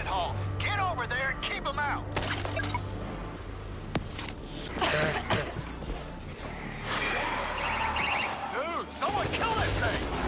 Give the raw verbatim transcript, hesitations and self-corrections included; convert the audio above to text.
hall. Get over there and keep them out. Dude, someone kill this thing!